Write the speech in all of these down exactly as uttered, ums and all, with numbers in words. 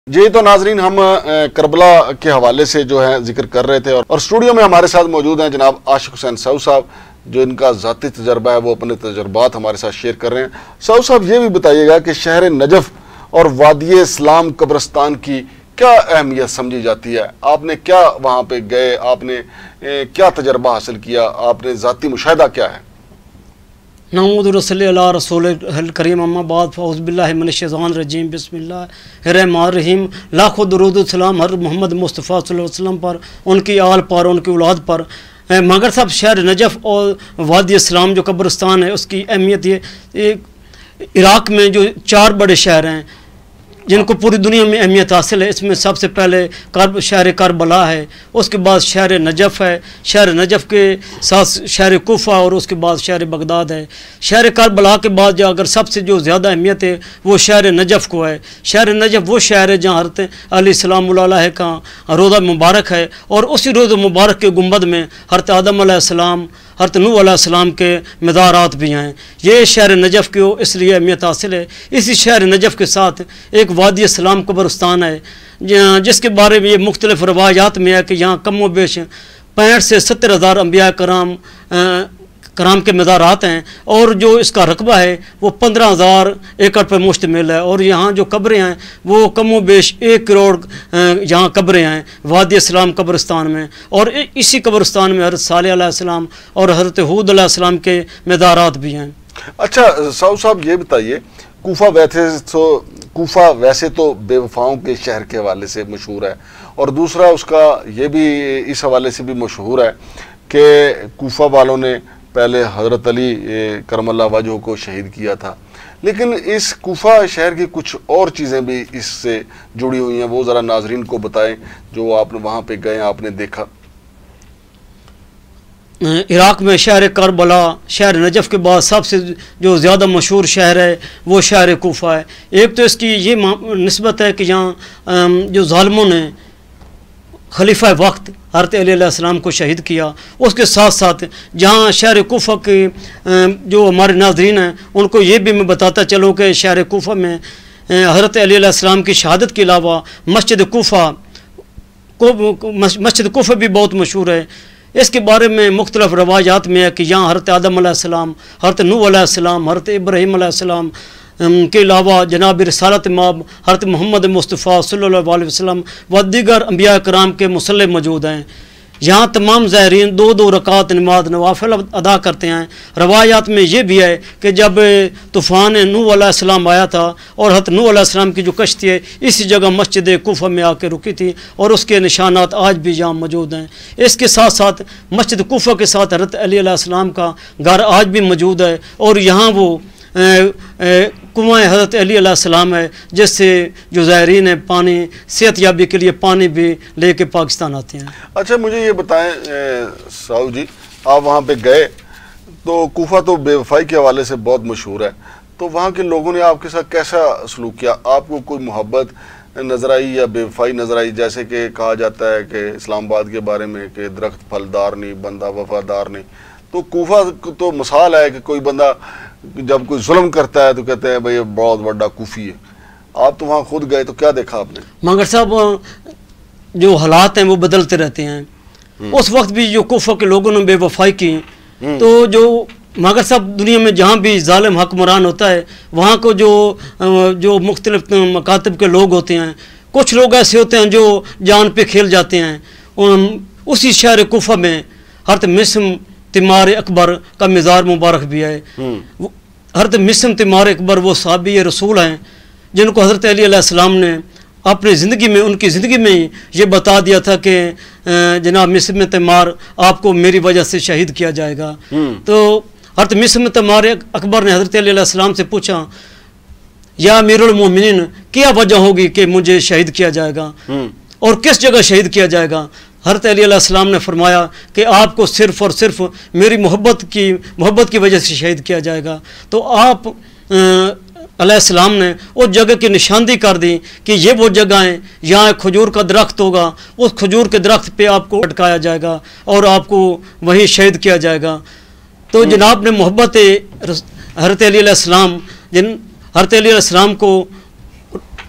जी तो नाजरीन, हम करबला के हवाले से जो है जिक्र कर रहे थे और, और स्टूडियो में हमारे साथ मौजूद हैं जनाब आशिक हुसैन साहू साहब, जो इनका ज़ाती तजर्बा है वो अपने तजर्बात हमारे साथ शेयर कर रहे हैं। साहू साहब, ये भी बताइएगा कि शहर नजफ़ और वादी इस्लाम कब्रिस्तान की क्या अहमियत समझी जाती है? आपने क्या वहाँ पे गए, आपने ए, क्या तजर्बा हासिल किया, आपने ज़ाती मुशाहिदा क्या है? नऊद रसल अला रसूल करीम अम्मा बाद फ़ौज़बिल्लाहि मिनश्शैतानिर रजीम बिस्मिल्लाहिर्रहमानिर्रहीम। लाखों दुरूद सलाम हर मोहम्मद मुस्तफ़ा सल्लल्लाहु अलैहि वसल्लम पर, उनकी आल पर, उनकी औलाद पर। मगर साहब, शहर नजफ़ और वादी इस्लाम जो कब्रिस्तान है उसकी अहमियत ये, इराक़ में जो चार बड़े शहर हैं जिनको पूरी दुनिया में अहमियत हासिल है, इसमें सबसे पहले कर शहर करबला है, उसके बाद शहर नजफ़ है, शहर नजफ़ के साथ शहर कोफा और उसके बाद शहर बगदाद है। शहर करबला के बाद जो अगर सबसे जो ज़्यादा अहमियत है वो शहर नजफ़ को है। शहर नजफ़ वो शहर है जहाँ हज़रत अली सलाम अलैहि का रोज़ा मुबारक है और उसी रोज़ा मुबारक के गुंबद में हज़रत आदम अलैहिस्सलाम, हज़रत नूह अलैहिस्सलाम के मज़ारात भी हैं। ये शहर नजफ़ को इसलिए अहमियत हासिल है। इसी शहर नजफ़ के साथ एक वादी इस्लाम कब्रिस्तान है जिसके बारे में ये मुख्तलिफ़ रवायात में है कि यहाँ कम व बेश पैंठ से सत्तर हज़ार अम्बिया कराम कराम के मज़ारात हैं और जो इसका रकबा है वो पंद्रह हज़ार एकड़ पर मुश्तमिल है। और यहाँ जो कब्रें हैं वो कम व बेश एक करोड़ यहाँ कब्रें हैं वादी इस्लाम कब्रिस्तान में। और इसी कब्रिस्तान में हज़रत सालेह अलैहिस्सलाम और हज़रत हूद अलैहिस्सलाम के मज़ारात भी हैं। अच्छा साहू साहब, ये बताइए, कूफा वैसे तो कूफा वैसे तो बेवफाओं के शहर के हवाले से मशहूर है और दूसरा उसका ये भी इस हवाले से भी मशहूर है कि कूफा वालों ने पहले हज़रत अली करमल्लाह वजह को शहीद किया था। लेकिन इस कूफा शहर की कुछ और चीज़ें भी इससे जुड़ी हुई हैं, वो ज़रा नाजरीन को बताएं जो आपने वहाँ पे गए, आपने देखा। इराक़ में शहर करबला शहर नजफ़ के बाद सबसे जो ज़्यादा मशहूर शहर है वो शहर कूफा है। एक तो इसकी ये निस्बत है कि यहाँ जो ज़ालिमों ने खलीफा वक्त हज़रत अली अलैहिस्सलाम को शहीद किया, उसके साथ साथ जहाँ शहर कूफा के जो हमारे नाज़रीन हैं उनको ये भी मैं बताता चलूँ कि शहर कूफा में हज़रत अली अलैहिस्सलाम की शहादत के अलावा मस्जिद कूफा को मस्जिद कूफा भी बहुत मशहूर है। इसके बारे में मुख्तलिफ़ रवायात में है कि यहाँ हज़रत आदम अलैहिस्सलाम, हज़रत नूह अलैहिस्सलाम, हज़रत इब्राहीम अलैहिस्सलाम के अलावा जनाब रिसालत माब हज़रत मोहम्मद मुस्तफ़ा सल्लल्लाहु अलैहि वसल्लम व दीगर अम्बिया कराम के मुसल्ले मौजूद हैं। यहाँ तमाम ज़ायरीन दो दो रकात नमाज नवाफिल अदा करते हैं। रवायात में ये भी है कि जब तूफ़ान नूह अलैहिस्सलाम आया था और हज़रत नूह अलैहिस्सलाम की जो कश्ती है इसी जगह मस्जिद कूफा में आके रुकी थी और उसके निशानात आज भी यहाँ मौजूद हैं। इसके साथ साथ मस्जिद कूफा के साथ हज़रत अली अलैहिस्सलाम का घर आज भी मौजूद है और यहाँ वो कुआँ हज़रत अली अलैहिस्सलाम है जिससे जो ज़ायरीन है पानी सेहत याबी के लिए पानी भी लेके पाकिस्तान आते हैं। अच्छा, मुझे ये बताएं साहू जी, आप वहाँ पे गए तो कूफा तो बेवफाई के हवाले से बहुत मशहूर है, तो वहाँ के लोगों ने आपके साथ कैसा सलूक किया? आपको कोई मोहब्बत नज़र आई या बेवफाई नज़र आई? जैसे कि कहा जाता है कि इस्लामाबाद के बारे में कि दरख्त फलदार नहीं, बंदा वफादार नहीं, तो कूफा तो मिसाल है कि कोई बंदा जब कोई जुल्म करता है तो कहते हैं भाई ये बहुत बड़ा कूफी है। आप तो वहाँ खुद गए तो क्या देखा आपने? मगर साहब, जो हालात हैं वो बदलते रहते हैं। उस वक्त भी जो कूफा के लोगों ने बेवफाई की तो जो मगर साहब दुनिया में जहाँ भी जालिम हुक्मरान होता है वहाँ को जो जो मुख्तलिफ मकातब के लोग होते हैं, कुछ लोग ऐसे होते हैं जो जान पे खेल जाते हैं। उसी शहर कूफा में हज़रत मिस्म तिमार अकबर का मज़ार मुबारक भी है। हज़रत मिस्म तिमार अकबर वो साहबी रसूल हैं जिनको हज़रत अली अलैहिस्सलाम ने अपनी ज़िंदगी में, उनकी ज़िंदगी में ही ये बता दिया था कि जनाब मिस्म तिमार आपको मेरी वजह से शहीद किया जाएगा। तो हज़रत मिस्म तिमार अकबर ने हज़रत अली अलैहिस्सलाम से पूछा, या अमीरुल मोमिनीन, क्या वजह होगी कि मुझे शहीद किया जाएगा और किस जगह शहीद किया जाएगा? हज़रत अली अलैहिस्सलाम ने फरमाया कि आपको सिर्फ़ और सिर्फ मेरी मोहब्बत की मोहब्बत की वजह से शहीद किया जाएगा। तो आप अलैहिस्सलाम ने उस जगह की निशानदी कर दी कि ये वो जगह है, यहाँ खजूर का दरख्त होगा, उस खजूर के दरख्त पे आपको अटकाया जाएगा और आपको वहीं शहीद किया जाएगा। तो जनाब ने मोहब्बत हज़रत अली अलैहिस्सलाम जिन हज़रत अली अलैहिस्सलाम को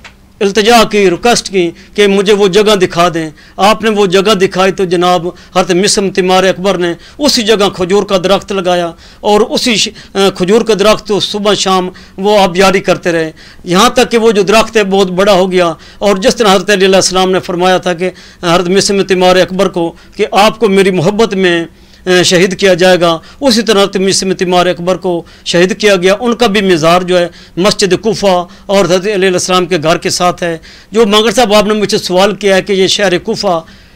इल्तिजा की, रिक्वेस्ट की कि मुझे वो जगह दिखा दें। आपने वो जगह दिखाई तो जनाब हज़रत मिस्र तिमार अकबर ने उसी जगह खजूर का दरख्त लगाया और उसी खजूर का दरख्त तो सुबह शाम वो आप जारी करते रहे, यहाँ तक कि वो जो दरख्त है बहुत बड़ा हो गया। और जिस तरह हज़रत अली अलैहिस्सलाम ने फरमाया था कि हज़रत मिस्र तिमार अकबर को कि आपको मेरी मोहब्बत में शहीद किया जाएगा, उसी तरह मिस्र तिमार अकबर को शहीद किया गया। उनका भी मज़ार जो है मस्जिद कूफा और हज़रत अली अलैहिस्सलाम के घर के साथ है। जो मगर साहब आपने मुझसे सवाल किया है कि ये शहर कूफा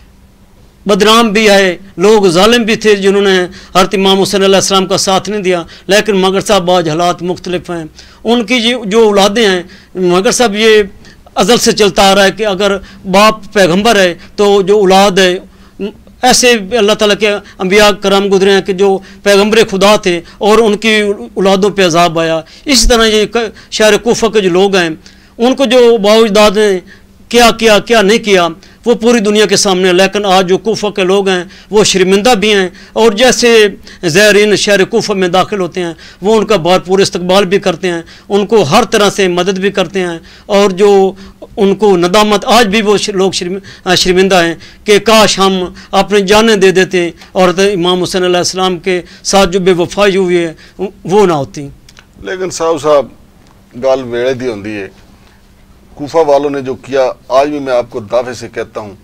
बदनाम भी है, लोग जालिम भी थे जिन्होंने हज़रत इमाम हुसैन अलैहिस्सलाम का साथ नहीं दिया, लेकिन मगर साहब आज हालात मुख्तलिफ हैं। उनकी जो जो औलादें हैं, मगर साहब ये अज़ल से चलता आ रहा है कि अगर बाप पैगम्बर है तो जो औलाद है, ऐसे अल्लाह ताला के अंबिया करम गुजरे हैं कि जो पैगम्बर खुदा थे और उनकी औलादों पे अजाब आया। इसी तरह ये शहर कूफा के जो लोग हैं उनको जो बाउजदाद ने क्या किया क्या नहीं किया वो पूरी दुनिया के सामने है, लेकिन आज जो कूफा के लोग हैं वो शर्मिंदा भी हैं। और जैसे ज़ायरीन शहर कूफा में दाखिल होते हैं वो उनका भरपूर इस्तकबाल भी करते हैं, उनको हर तरह से मदद भी करते हैं। और जो उनको नदामत आज भी वो लोग शर्मिंदा हैं कि काश हम अपनी जानें दे देते और इमाम हुसैन अलैहिस्सलाम के साथ जो बेवफाई हुई है वो ना होती। लेकिन साहब साहब गाल वेड़े दी होंदी है, कूफा वालों ने जो किया, आज भी मैं आपको दावे से कहता हूँ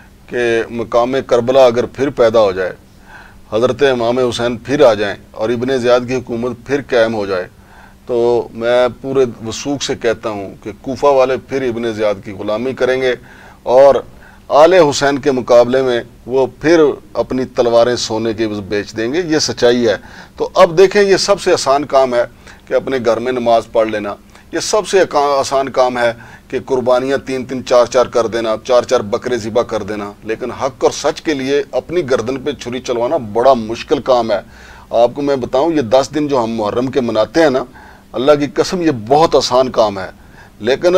कि मकाम करबला अगर फिर पैदा हो जाए, हज़रत इमाम हुसैन फिर आ जाएं और इब्ने ज़ियाद की हुकूमत फिर कायम हो जाए, तो मैं पूरे वसूख से कहता हूँ कि कूफा वाले फिर इब्ने ज़ियाद की ग़ुलामी करेंगे और आले हुसैन के मुकाबले में वो फिर अपनी तलवारें सोने की बेच देंगे। ये सच्चाई है। तो अब देखें, ये सबसे आसान काम है कि अपने घर में नमाज पढ़ लेना, ये सबसे आसान काम है कि कुर्बानियाँ तीन तीन चार चार कर देना, चार चार बकरे ज़िबा कर देना, लेकिन हक़ और सच के लिए अपनी गर्दन पे छुरी चलवाना बड़ा मुश्किल काम है। आपको मैं बताऊं, ये दस दिन जो हम मुहर्रम के मनाते हैं ना, अल्लाह की कसम ये बहुत आसान काम है, लेकिन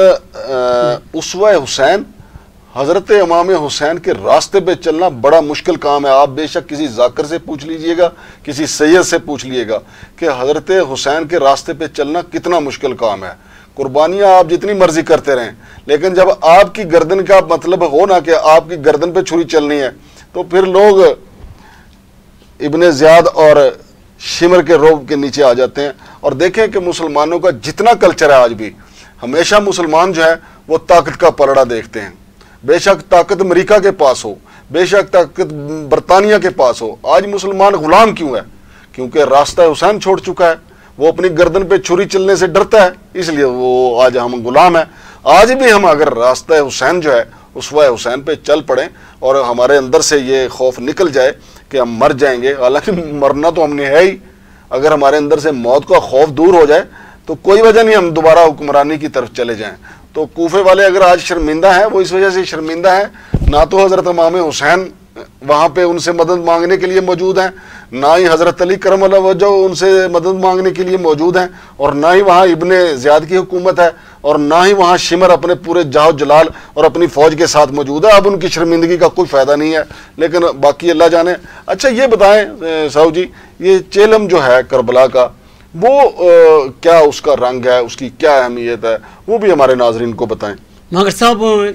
उसवा हुसैन हज़रत इमाम हुसैन के रास्ते पे चलना बड़ा मुश्किल काम है। आप बेशक किसी जाकर से पूछ लीजिएगा, किसी सैयद से पूछ लीजिएगा कि हज़रत हुसैन के रास्ते पे चलना कितना मुश्किल काम है। कुर्बानियाँ आप जितनी मर्जी करते रहें, लेकिन जब आपकी गर्दन का मतलब हो ना कि आपकी गर्दन पे छुरी चलनी है, तो फिर लोग इब्ने ज़ियाद और शिमर के रोब के नीचे आ जाते हैं। और देखें कि मुसलमानों का जितना कल्चर है आज भी, हमेशा मुसलमान जो है वो ताकत का पलड़ा देखते हैं। बेशक ताकत अमेरिका के पास हो, बेशक ताकत बरतानिया के पास हो, आज मुसलमान गुलाम क्यों है? क्योंकि रास्ता हुसैन छोड़ चुका है। वो अपनी गर्दन पे छुरी चलने से डरता है, इसलिए वो आज हम गुलाम हैं। आज भी हम अगर रास्ता हुसैन जो है उसवा हुसैन पे चल पड़ें और हमारे अंदर से ये खौफ निकल जाए कि हम मर जाएंगे, हालांकि मरना तो हमने है ही, अगर हमारे अंदर से मौत का खौफ दूर हो जाए तो कोई वजह नहीं हम दोबारा हुक्मरानी की तरफ चले जाएं। तो कूफे वाले अगर आज शर्मिंदा हैं, वो इस वजह से शर्मिंदा हैं, ना तो हज़रत इमाम हुसैन वहाँ पे उनसे मदद मांगने के लिए मौजूद हैं, ना ही हज़रत अली करम वजह उनसे मदद मांगने के लिए मौजूद हैं, और ना ही वहाँ इब्ने ज़ियाद की हुकूमत है, और ना ही वहाँ शिमर अपने पूरे जाहो जलाल और अपनी फ़ौज के साथ मौजूद है। अब उनकी शर्मिंदगी का कोई फ़ायदा नहीं है, लेकिन बाकी अल्लाह जाने। अच्छा ये बताएं साहू जी, ये चेलम जो है करबला का, वो आ, क्या उसका रंग है, उसकी क्या अहमियत है, वो भी हमारे नाजरीन को बताएं। मगर साहब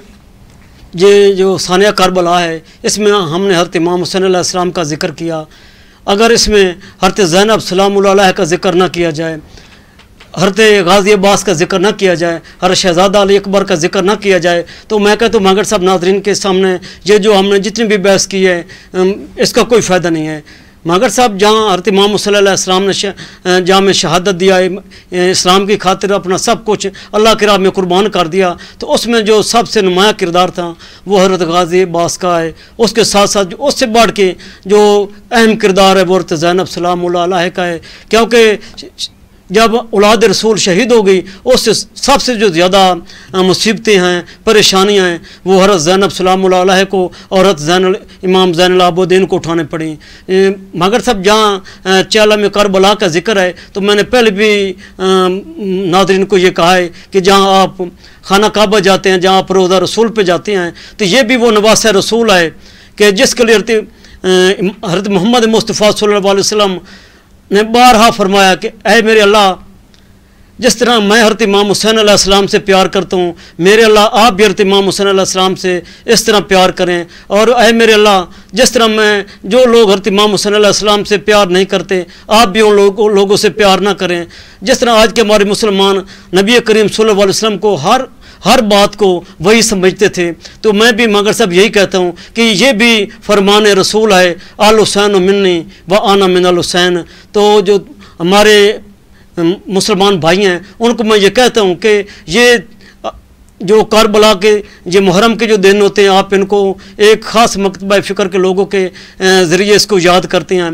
ये जो सानिया करबला है, इसमें हमने हज़रत इमाम हुसैन अलैहिस्सलाम का जिक्र किया। अगर इसमें हज़रत ज़ैनब सलामुल्लाह अलैहा का जिक्र ना किया जाए, हज़रत गाज़ी अब्बास का जिक्र ना किया जाए, हज़रत शहज़ादा अली अकबर का जिक्र ना किया जाए, तो मैं कहता हूँ मगर साहब नाजरीन के सामने ये जो हमने जितनी भी बहस की है इसका कोई फ़ायदा नहीं है। मगर साहब जहाँ हज़रत इमाम हुसैन अलैहिस्सलाम ने जहाँ में शहादत दिया, इस्लाम की खातिर अपना सब कुछ अल्लाह की राह में कुर्बान कर दिया, तो उसमें जो सबसे नुमाया किरदार था वो हज़रत गाज़ी अब्बास का है। उसके साथ साथ उससे बढ़ के जो अहम किरदार है वो हज़रत ज़ैनब सलामुल्लाह अलैहा का है, क्योंकि जब औलाद रसूल शहीद हो गई उससे सबसे जो ज़्यादा मुसीबतें हैं, परेशानियां हैं, वो हज़रत ज़ैनब सलामुल्लाह अलैहा को और हज़रत ज़ैनुल इमाम ज़ैनुल आबिदीन को उठाने पड़ी। मगर सब जहाँ चेलम करबला का जिक्र है, तो मैंने पहले भी नाज़रीन को ये कहा है कि जहाँ आप खाना काबा जाते हैं, जहाँ आप रोज़ा रसूल पे जाते हैं, तो ये भी वो नवासा रसूल है कि जिसके लिए हज़रत मोहम्मद मुस्तफ़ा सल्लल्लाहु अलैहि वसल्लम ने बारहा फरमाया कि ऐ मेरे अल्लाह, जिस तरह मैं हज़रत इमाम हुसैन अलैहिस्सलाम से प्यार करता हूँ, मेरे अल्लाह आप भी हज़रत इमाम हुसैन अलैहिस्सलाम से इस तरह प्यार करें। और ऐ मेरे अल्लाह, जिस तरह मैं जो लोग हज़रत इमाम हुसैन अलैहिस्सलाम से प्यार नहीं करते, आप भी उन लोगों लोगों से प्यार ना करें। जिस तरह आज के हमारे मुसलमान नबी करीम सल्लल्लाहु अलैहि वसल्लम को हर हर बात को वही समझते थे, तो मैं भी मगर साहब यही कहता हूँ कि ये भी फरमान रसूल है, आल हुसैन मिन्नी व आना मिन अल हुसैन। तो जो हमारे मुसलमान भाई हैं उनको मैं ये कहता हूँ कि ये जो करबला के ये मुहर्रम के जो दिन होते हैं, आप इनको एक ख़ास मकतबा फ़िक्र के लोगों के ज़रिए इसको याद करते हैं।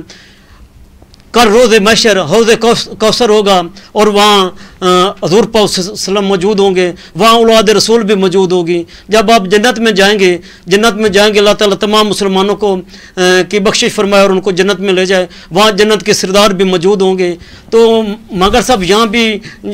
कल रोज़ महशर हौज़ कौसर होगा और वहाँ हज़ूर पाक सल्लम मौजूद होंगे, वहाँ औलाद रसूल भी मौजूद होगी। जब आप जन्नत में जाएंगे जन्नत में जाएंगे अल्लाह ताला तमाम मुसलमानों को की बख्शिश फरमाए और उनको जन्नत में ले जाए, वहाँ जन्नत के सरदार भी मौजूद होंगे। तो मगर साहब यहाँ भी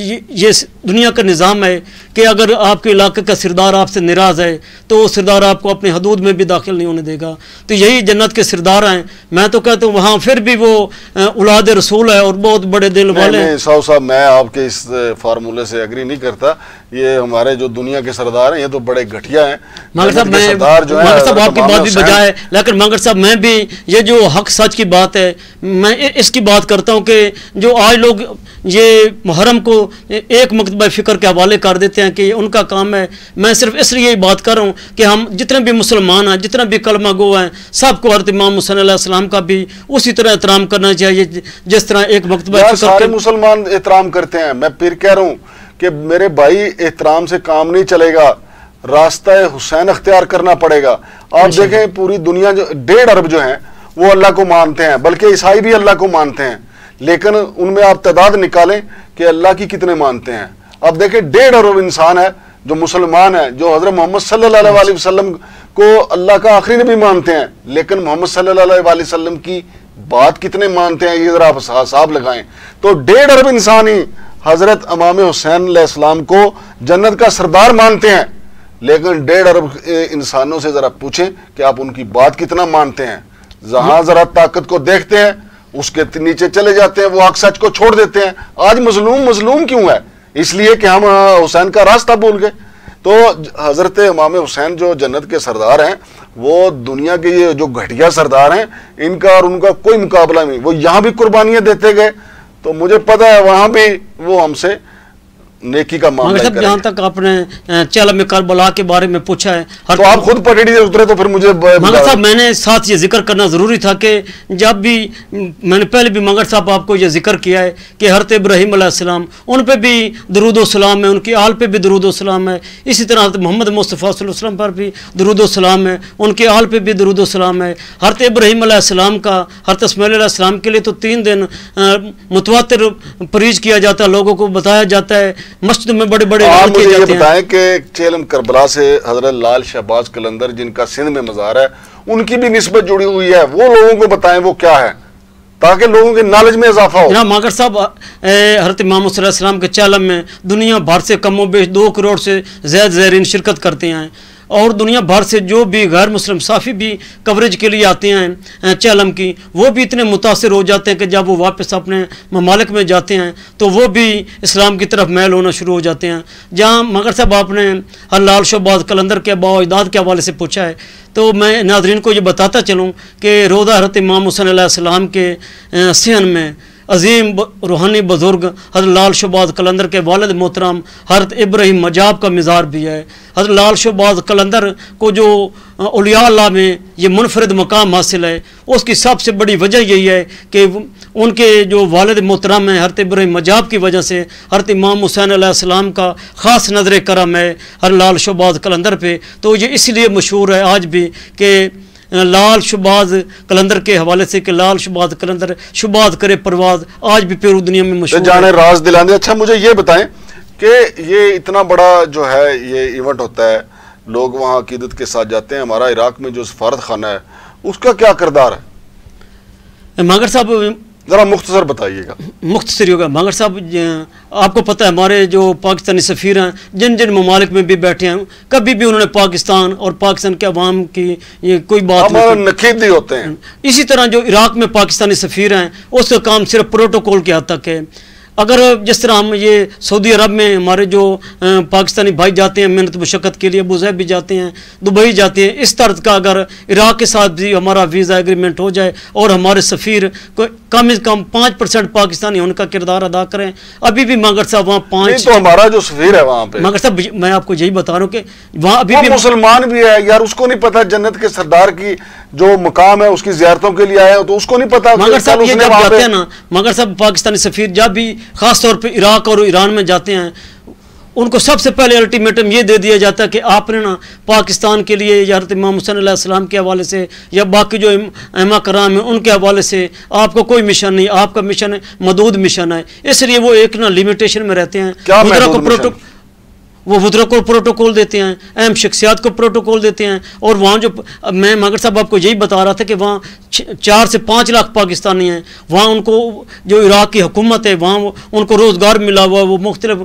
ये दुनिया का निज़ाम है कि अगर आपके इलाके का सरदार आपसे नाराज़ है तो वो सरदार आपको अपने हदूद में भी दाखिल नहीं होने देगा। तो यही जन्नत के सरदार हैं। मैं तो कहता हूँ वहाँ फिर भी वो औलाद रसूल है और बहुत बड़े दिल वाले। साहब साहब मैं आपके इस फार्मूले से एग्री नहीं करता। ये हमारे जो दुनिया के सरदार हैं ये तो बड़े घटिया हैं। मगर साहब मैं मगर साहब आपकी बात भी बजाय, लेकिन मगर साहब मैं भी ये जो हक सच की बात है मैं इसकी बात करता हूँ कि जो आज लोग ये मुहर्रम को एक मकतबा फ़िक्र के हवाले कर देते हैं कि उनका काम है। मैं सिर्फ इसलिए बात कर रहा हूँ कि हम जितने भी मुसलमान हैं, जितने भी कलमा गो हैं, सबको हज़रत इमाम हुसैन अलैहिस्सलाम का भी उसी तरह एहतराम करना चाहिए जिस तरह एक मकतबा। सारे मुसलमान एहतराम करते हैं। मैं फिर कह रहा हूँ कि मेरे भाई एहतराम से काम नहीं चलेगा, रास्ता हुसैन अख्तियार करना पड़ेगा। आप देखें पूरी दुनिया जो डेढ़ अरब जो हैं वो अल्लाह को मानते हैं, बल्कि ईसाई भी अल्लाह को मानते हैं, लेकिन उनमें आप तादाद निकालें कि अल्लाह की कितने मानते हैं। अब देखें डेढ़ अरब इंसान है जो मुसलमान है, जो हज़रत मोहम्मद सल्लल्लाहु अलैहि वसल्लम को अल्लाह का आखिरी नबी मानते हैं, लेकिन मोहम्मद सल्लल्लाहु अलैहि वसल्लम की बात कितने मानते हैं ये जरा आप हिसाब लगाएं। तो डेढ़ अरब इंसान ही हजरत इमाम हुसैन अलैहिस्सलाम को जन्नत का सरदार मानते हैं, लेकिन डेढ़ अरब इंसानों से जरा पूछें कि आप उनकी बात कितना मानते हैं। जहां जरा ताकत को देखते हैं उसके नीचे चले जाते हैं, वो हक सच को छोड़ देते हैं। आज मजलूम मजलूम क्यों है? इसलिए कि हम हुसैन का रास्ता भूल गए। तो हजरत इमाम हुसैन जो जन्नत के सरदार हैं वो दुनिया के ये जो घटिया सरदार हैं इनका और उनका कोई मुकाबला नहीं। वो यहाँ भी कुर्बानियां देते गए, तो मुझे पता है वहां भी वो हमसे नेकी का मामला है। जहाँ तक आपने चल में करबला के बारे में पूछा है, तो आप खुद पटड़ी से उतरे तो फिर मुझे मगर साहब मैंने साथ ये जिक्र करना ज़रूरी था कि जब भी मैंने पहले भी मगर साहब आपको ये जिक्र किया है कि हज़रत इब्राहीम अलैहिस्सलाम उन पे भी दरूद सलाम है, उनकी आल पे भी दरूद सलाम है। इसी तरह हज़रत मोहम्मद मुस्तफ़ा सल्लल्लाहु अलैहि वसल्लम पर भी दरूद सलाम है, उनके आल पे भी दरूद सलाम है। हज़रत इब्राहीम अलैहिस्सलाम का हज़रत इस्माईल अलैहिस्सलाम के लिए तो तीन दिन मुतवातिर परीज किया जाता है, लोगों को बताया जाता है, मस्जिद में बड़े बड़े आप मुझे ये बताएं कि चेलम करबला से हजरत लाल शहबाज कलंदर जिनका सिंध में मज़ार है उनकी भी निस्बत जुड़ी हुई है, वो लोगों को बताएं वो क्या है ताकि लोगों के नॉलेज में इजाफा हो। मगर साहब हज़रत इमाम हुसैन अलैहिस्सलाम के चेलम में दुनिया भर से कमो बेश दो करोड़ से ज़्यादा ज़ायरीन शिरकत करते हैं और दुनिया भर से जो भी गैर मुस्लिम साफ़ी भी कवरेज के लिए आते हैं चेलम की, वो भी इतने मुतासिर हो जाते हैं कि जब वो वापस अपने ममालिक में जाते हैं तो वो भी इस्लाम की तरफ मैल होना शुरू हो जाते हैं। जहाँ मगर साहब आपने लाल शहबाज कलंदर के अबा अजदाद के हवाले से पूछा है, तो मैं नाज़रीन को ये बताता चलूँ कि रोज़ा हज़रत इमाम हुसैन अलैहिस्सलाम के सहन में अजीम रूहानी बुजुर्ग हज़रत लाल शहबाज कलंदर के वालिद मोहतरम हज़रत इब्राहीम मजाब का मिज़ार भी है। हज़रत लाल शहबाज कलंदर को जो औलिया अल्लाह में ये मुनफरिद मकाम हासिल है उसकी सबसे बड़ी वजह यही है कि उनके जो वालिद मोहतरम हैं हज़रत इब्राहीम मजाब की वजह से हज़रत इमाम हुसैन अलैहिस्सलाम का ख़ास नज़र करम है हज़रत लाल शहबाज कलंदर पे। तो ये इसलिए मशहूर है आज भी कि लाल शहबाज कलंदर के हवाले से कि लाल शहबाज कलंदर शुबाज करे परवाज, आज भी पूरी दुनिया में मशहूर जाने राज दिलाने। अच्छा मुझे ये बताएं कि ये इतना बड़ा जो है ये इवेंट होता है, लोग वहाँ अकीदत के साथ जाते हैं, हमारा इराक में जो सफारत खाना है उसका क्या किरदार है? मगर साहब ज़रा मुख्तसर बताइएगा। मुख्तसर होगा मगर साहब, आपको पता है हमारे जो पाकिस्तानी सफ़ीर हैं जिन जिन ममालिक में भी बैठे हैं कभी भी उन्होंने पाकिस्तान और पाकिस्तान के अवाम की ये कोई बात नखीदी होते हैं। इसी तरह जो इराक में पाकिस्तानी सफ़ीर हैं उसका काम सिर्फ प्रोटोकॉल के हद तक है। अगर जिस तरह हम ये सऊदी अरब में हमारे जो पाकिस्तानी भाई जाते हैं मेहनत मुशक्क़त के लिए, अबू ज़ैब भी जाते हैं, दुबई जाते हैं, इस तरह का अगर इराक़ के साथ भी हमारा वीज़ा एग्रीमेंट हो जाए और हमारे सफ़ीर को कम से कम पाँच परसेंट पाकिस्तानी उनका किरदार अदा करें। अभी भी मगर साहब वहाँ पाँच तो हमारा जो सफ़ीर है वहाँ पे, मगर साहब मैं आपको यही बता रहा हूँ कि वहाँ अभी भी मुसलमान भी है यार, उसको नहीं पता जन्नत के सरदार की जो मुकाम है उसकी ज़ियारतों के लिए आए हो, तो उसको नहीं पता। मगर साहब ये जब जाते हैं ना, मगर साहब पाकिस्तानी सफ़ीर जब भी ख़ास तौर पे इराक़ और ईरान में जाते हैं, उनको सबसे पहले अल्टीमेटम ये दे दिया जाता है कि आपने ना पाकिस्तान के लिए या हज़रत इमाम हुसैन अलैहिस्सलाम के हवाले से या बाकी जो अइम्मा कराम हैं उनके हवाले से आपको कोई मिशन नहीं, आपका मिशन मदूद मिशन है। इसलिए वो एक ना लिमिटेशन में रहते हैं। क्या को वो वुज़रा को प्रोटोकॉल देते हैं, अहम शख्सियात को प्रोटोकॉल देते हैं। और वहाँ जो मैं मगर साहब आपको यही बता रहा था कि वहाँ चार से पाँच लाख पाकिस्तानी हैं। वहाँ उनको जो इराक़ की हुकूमत है वहाँ उनको रोज़गार मिला हुआ, वो मुख्तलिफ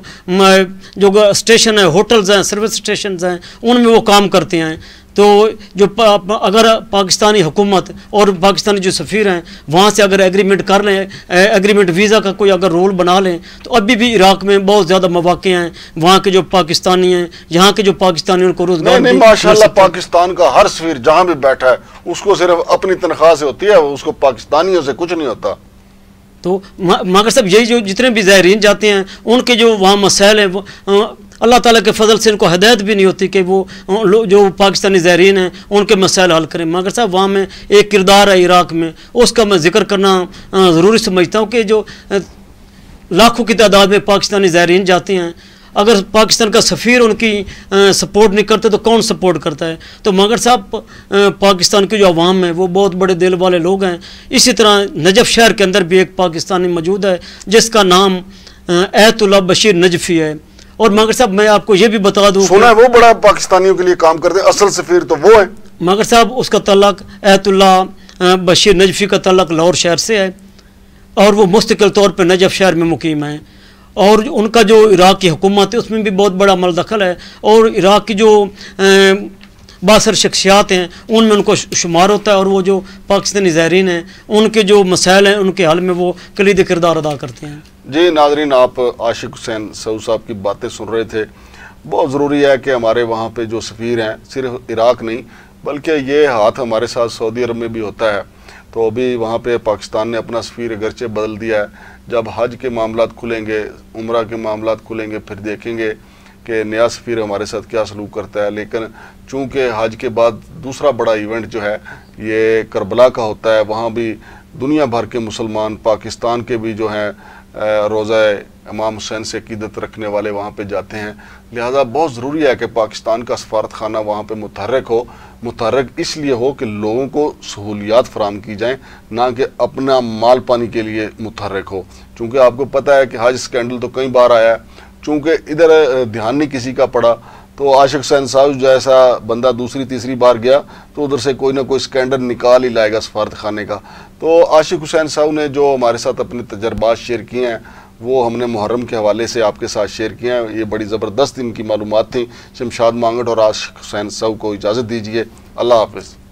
जो स्टेशन है, होटल्स हैं, सर्विस स्टेशन हैं, उनमें वो काम करते हैं। तो जो पा, अगर पाकिस्तानी हुकूमत और पाकिस्तानी जो सफ़ीर हैं वहाँ से अगर एग्रीमेंट कर लें, एग्रीमेंट वीज़ा का कोई अगर रोल बना लें, तो अभी भी इराक़ में बहुत ज़्यादा मौक़े हैं। वहाँ के जो पाकिस्तानी हैं, यहाँ के जो पाकिस्तानी उनको रोज़गार नहीं, नहीं माशाल्लाह पाकिस्तान का हर सफ़ीर जहाँ भी बैठा है उसको सिर्फ अपनी तनख्वाह से होती है, उसको पाकिस्तानियों से कुछ नहीं होता। तो मगर सब यही जो जितने भी ज़ायरीन जाते हैं उनके जो वहाँ मसाइल हैं वो अल्लाह ताला के फजल से इनको हिदायत भी नहीं होती कि वो जो पाकिस्तानी ज़ायरीन हैं उनके मसाइल हल करें। मगर साहब वहाँ में एक किरदार है इराक़ में, उसका मैं ज़िक्र करना ज़रूरी समझता हूँ कि जो लाखों की तादाद में पाकिस्तानी ज़ायरीन जाते हैं, अगर पाकिस्तान का सफ़ीर उनकी सपोर्ट नहीं करते तो कौन सपोर्ट करता है। तो मगर साहब पाकिस्तान की जो अवाम है वो बहुत बड़े दिल वाले लोग हैं। इसी तरह नजफ़ शहर के अंदर भी एक पाकिस्तानी मौजूद है जिसका नाम ऐतुल्लाह बशीर नजफ़ी है। और मगर साहब मैं आपको ये भी बता दूँ, सुना है वो बड़ा पाकिस्तानियों के लिए काम करते हैं, असल सफ़ीर तो वो है। मगर साहब उसका तल्लक ऐतुल्लाह बशीर नजफ़ी का तल्लक लाहौर शहर से है और वो मुस्तकिल तौर पर नजफ़ शहर में मुकीम है। और उनका जो इराक़ की हुकूमत है उसमें भी बहुत बड़ा अमल दखल है और इराक़ की जो बासर शख्सियात हैं उनमें उनको शुमार होता है। और वो जो पाकिस्तानी ज़ायरीन हैं उनके जो मसाइल हैं उनके हल में वो कलीदी किरदार अदा करते हैं। जी नाज़रीन, आप आशिक हुसैन सऊद साहब की बातें सुन रहे थे। बहुत ज़रूरी है कि हमारे वहाँ पे जो सफ़ीर हैं सिर्फ इराक़ नहीं बल्कि ये हाथ हमारे साथ सऊदी अरब में भी होता है। तो अभी वहाँ पे पाकिस्तान ने अपना सफ़ीर अगरचे बदल दिया है। जब हज के मामलात खुलेंगे, उम्रा के मामलात खुलेंगे, फिर देखेंगे कि नया सफ़ीर हमारे साथ क्या सलूक करता है। लेकिन चूँकि हज के बाद दूसरा बड़ा इवेंट जो है ये करबला का होता है, वहाँ भी दुनिया भर के मुसलमान, पाकिस्तान के भी जो हैं रोज़ा इमाम हुसैन से अक़ीदत रखने वाले वहाँ पे जाते हैं। लिहाजा बहुत ज़रूरी है कि पाकिस्तान का सफारत खाना वहाँ पे मुतहर्रिक हो। मुतहर्रिक इसलिए हो कि लोगों को सहूलियात फराम की जाएँ, ना कि अपना माल पानी के लिए मुतहर्रिक हो। चूँकि आपको पता है कि हज स्कैंडल तो कई बार आया है, चूँकि इधर ध्यान नहीं किसी का पड़ा तो आशिक हुसैन साहब जैसा बंदा दूसरी तीसरी बार गया तो उधर से कोई ना कोई स्कैंडल निकाल ही लाएगा सफारत खाने का। तो आशिक हुसैन साहब ने जो हमारे साथ अपने तजर्बात शेयर किए हैं वो हमने मुहर्रम के हवाले से आपके साथ शेयर किए हैं। ये बड़ी ज़बरदस्त इनकी मालूमात थी। शमशाद मांगट और आशिक हुसैन साहब को इजाज़त दीजिए। अल्लाह हाफ़िज़।